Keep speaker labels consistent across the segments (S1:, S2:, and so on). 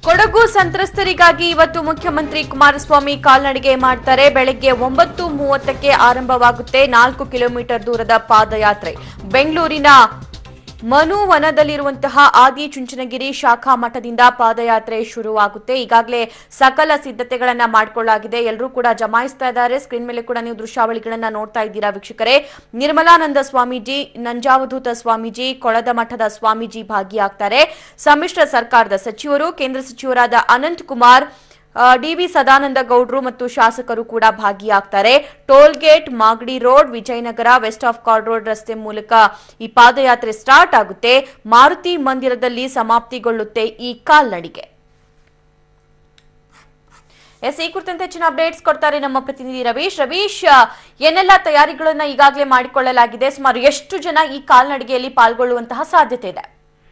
S1: ಕೊಡಗು ಸಂತ್ರಸ್ತರಿಗಾಗಿ ಇವತ್ತು ಮುಖ್ಯಮಂತ್ರಿ ಕುಮಾರಸ್ವಾಮಿ ಕಾಲ್ನಡಿಗೆ ಮಾಡ್ತಾರೆ. ಬೆಳಗ್ಗೆ 9:30ಕ್ಕೆ ಆರಂಭವಾಗುತ್ತೆ 4 ಕಿಲೋಮೀಟರ್ ದೂರದ ಪಾದಯಾತ್ರೆ. ಬೆಂಗಳೂರಿನ ಮನುವನದಲ್ಲಿರುವಂತಹ ಆದಿಚುಂಚನಗಿರಿ ಶಾಖಾ ಮಠದಿಂದ ಪಾದಯಾತ್ರೆ ಶುರುವಾಗುತ್ತೆ. ಈಗಾಗಲೇ ಸಕಲ ಸಿದ್ಧತೆಗಳನ್ನ ಮಾಡಿಕೊಳ್ಳಲಾಗಿದೆ. ಎಲ್ಲರೂ ಕೂಡ ಜಮಾಯಿಸ್ತಾ ಇದ್ದಾರೆ. ಸ್ಕ್ರೀನ್ ಮೇಲೆ ಕೂಡ ನೀವು ದೃಶ್ಯಾವಳಿಗಳನ್ನ ನೋಡ್ತಾ ಇದ್ದೀರಾ ವೀಕ್ಷಕರೇ. ನಿರ್ಮಲಾನಂದ ಸ್ವಾಮೀಜಿ, ನಂಜಾವಧೂತ ಸ್ವಾಮೀಜಿ, ಕೊಳದ ಮಠದ ಸ್ವಾಮೀಜಿ ಭಾಗಿಯಾಗ್ತಾರೆ. ಸಮ್ಮಿಶ್ರ ಸರ್ಕಾರದ ಸಚಿವರು, ಕೇಂದ್ರ ಸಚಿವರಾದ ಅನಂತ್ ಕುಮಾರ್, ಡಿವಿ ಸದಾನಂದ ಗೌಡ್ರು ಮತ್ತು ಶಾಸಕರು ಕೂಡ ಭಾಗಿಯಾಗ್ತಾರೆ. Toll gate, Magadi road, Vijayanagara, west of chord road ರಸ್ತೆ ಮೂಲಕ ಈ ಪಾದಯಾತ್ರೆ ಸ್ಟಾರ್ಟ್ ಆಗುತ್ತೆ. ಮಾರುತಿ ಮಂದಿರದಲ್ಲಿ ಸಮಾಪ್ತಿಗೊಳ್ಳುತ್ತೆ ಈ ಕಾಲ್ನಡಿಗೆ. ಈ ಕುರಿತಂತೆ ಹೆಚ್ಚಿನ ಅಪ್ಡೇಟ್ಸ್ ಕೊಡ್ತಾರೆ ನಮ್ಮ ಪ್ರತಿನಿಧಿ ರವೀಶ್. ಏನೆಲ್ಲ ತಯಾರಿಗಳನ್ನ ಈಗಾಗಲೇ ಮಾಡಿಕೊಳ್ಳಲಾಗಿದೆ? ಸುಮಾರು ಎಷ್ಟು ಜನ ಈ ಕಾಲ್ನಡಿಗೆಯಲ್ಲಿ ಪಾಲ್ಗೊಳ್ಳುವಂತಹ ಸಾಧ್ಯತೆ ಇದೆ?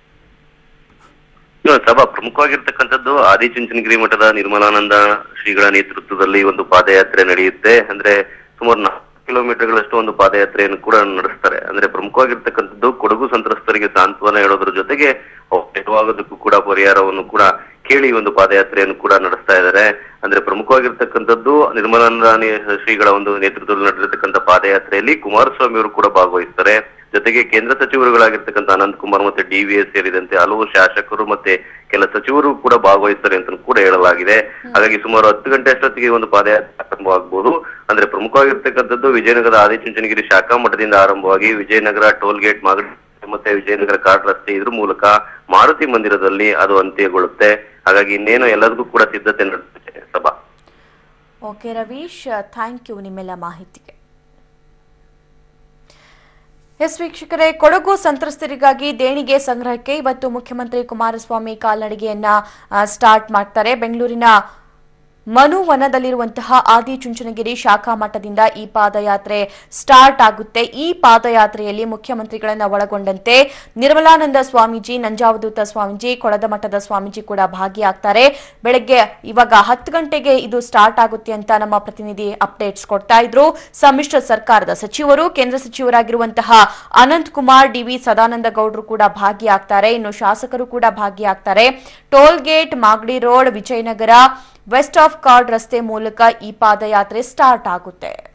S2: ಸಭಾ ಪ್ರಮುಖವಾಗಿರ್ತಕ್ಕಂಥದ್ದು ಆದಿಚುಂಚನಗಿರಿ ಮಠದ ನಿರ್ಮಲಾನಂದ ಶ್ರೀಗಳ ನೇತೃತ್ವದಲ್ಲಿ ಒಂದು ಪಾದಯಾತ್ರೆ ನಡೆಯುತ್ತೆ. ಅಂದ್ರೆ ಸುಮಾರು 4 ಕಿಲೋಮೀಟರ್ಗಳಷ್ಟು ಒಂದು ಪಾದಯಾತ್ರೆಯನ್ನು ಕೂಡ ನಡೆಸ್ತಾರೆ. ಅಂದ್ರೆ ಪ್ರಮುಖವಾಗಿರ್ತಕ್ಕಂಥದ್ದು ಕೊಡಗು ಸಂತ್ರಸ್ತರಿಗೆ ಸಾಂತ್ವನ ಹೇಳೋದ್ರ ಜೊತೆಗೆ ನೆರವಾಗೋದಕ್ಕೂ ಕೂಡ ಪರಿಹಾರವನ್ನು ಕೂಡ ಕೇಳಿ ಒಂದು ಪಾದಯಾತ್ರೆಯನ್ನು ಕೂಡ ನಡೆಸ್ತಾ ಇದ್ದಾರೆ. ಅಂದ್ರೆ ಪ್ರಮುಖವಾಗಿರ್ತಕ್ಕಂಥದ್ದು ನಿರ್ಮಲಾನಂದ ಶ್ರೀಗಳ ಒಂದು ನೇತೃತ್ವದಲ್ಲಿ ನಡೆದಿರ್ತಕ್ಕಂಥ ಪಾದಯಾತ್ರೆಯಲ್ಲಿ ಕುಮಾರಸ್ವಾಮಿ ಅವರು ಕೂಡ ಭಾಗವಹಿಸ್ತಾರೆ. ಜೊತೆಗೆ ಕೇಂದ್ರ ಸಚಿವರುಗಳಾಗಿರ್ತಕ್ಕಂಥ ಅನಂತ್ ಕುಮಾರ್ ಮತ್ತೆ ಡಿವಿಎಸ್ ಸೇರಿದಂತೆ ಹಲವು ಶಾಸಕರು ಮತ್ತೆ ಕೆಲ ಸಚಿವರು ಕೂಡ ಭಾಗವಹಿಸ್ತಾರೆ ಅಂತ ಕೂಡ ಹೇಳಲಾಗಿದೆ. ಹಾಗಾಗಿ ಸುಮಾರು 10 ಗಂಟೆ ಅಷ್ಟೊತ್ತಿಗೆ ಒಂದು ಪಾದಯಾತ್ರೆ ಆರಂಭವಾಗಬಹುದು. ಅಂದ್ರೆ ಪ್ರಮುಖವಾಗಿರ್ತಕ್ಕಂಥದ್ದು ವಿಜಯನಗರದ ಆದಿಚುಂಚನಗಿರಿ ಶಾಖಾ ಮಠದಿಂದ ಆರಂಭವಾಗಿ ವಿಜಯನಗರ ಟೋಲ್ ಗೇಟ್, ಮಾಗಡಿ ಮತ್ತೆ ವಿಜಯನಗರ ಕಾರ್ಡ್ ರಸ್ತೆ ಇದ್ರ ಮೂಲಕ ಮಾರುತಿ ಮಂದಿರದಲ್ಲಿ ಅದು ಅಂತ್ಯಗೊಳ್ಳುತ್ತೆ. ಹಾಗಾಗಿ ಇನ್ನೇನು ಎಲ್ಲದಕ್ಕೂ ಕೂಡ ಸಿದ್ಧತೆ ನಡೆದಿದೆ ಸಭಾ.
S1: ಓಕೆ ರವೀಶ್, ಥ್ಯಾಂಕ್ ಯು ನಿಮ್ಮೆಲ್ಲ ಮಾಹಿತಿಗೆ. ವೀಕ್ಷಕರೇ, ಕೊಡಗು ಸಂತ್ರಸ್ತರಿಗಾಗಿ ದೇಣಿಗೆ ಸಂಗ್ರಹಕ್ಕೆ ಇವತ್ತು ಮುಖ್ಯಮಂತ್ರಿ ಕುಮಾರಸ್ವಾಮಿ ಕಾಲ್ನಡಿಗೆಯನ್ನ ಸ್ಟಾರ್ಟ್ ಮಾಡ್ತಾರೆ. ಬೆಂಗಳೂರಿನ ಮನುವನದಲ್ಲಿರುವಂತಹ ಆದಿಚುಂಚನಗಿರಿ ಶಾಖಾ ಮಠದಿಂದ ಈ ಪಾದಯಾತ್ರೆ ಸ್ಟಾರ್ಟ್ ಆಗುತ್ತೆ. ಈ ಪಾದಯಾತ್ರೆಯಲ್ಲಿ ಮುಖ್ಯಮಂತ್ರಿಗಳನ್ನ ಒಳಗೊಂಡಂತೆ ನಿರ್ಮಲಾನಂದ ಸ್ವಾಮೀಜಿ, ನಂಜಾವಧೂತ ಸ್ವಾಮೀಜಿ, ಕೊಳದ ಮಠದ ಸ್ವಾಮೀಜಿ ಕೂಡ ಭಾಗಿಯಾಗ್ತಾರೆ. ಬೆಳಗ್ಗೆ ಇವಾಗ 10 ಗಂಟೆಗೆ ಇದು ಸ್ಟಾರ್ಟ್ ಆಗುತ್ತೆ ಅಂತ ನಮ್ಮ ಪ್ರತಿನಿಧಿ ಅಪ್ಡೇಟ್ಸ್ ಕೊಡ್ತಾ ಇದ್ರು. ಸಮ್ಮಿಶ್ರ ಸರ್ಕಾರದ ಸಚಿವರು, ಕೇಂದ್ರ ಸಚಿವರಾಗಿರುವಂತಹ ಅನಂತ್ ಕುಮಾರ್, ಡಿವಿ ಸದಾನಂದ ಗೌಡ್ರು ಕೂಡ ಭಾಗಿಯಾಗ್ತಾರೆ. ಇನ್ನು ಶಾಸಕರು ಕೂಡ ಭಾಗಿಯಾಗ್ತಾರೆ. Toll gate, Magadi road, Vijayanagara, west of chord ರಸ್ತೆ ಮೂಲಕ ಈ ಪಾದಯಾತ್ರೆ ಸ್ಟಾರ್ಟ್ ಆಗುತ್ತೆ.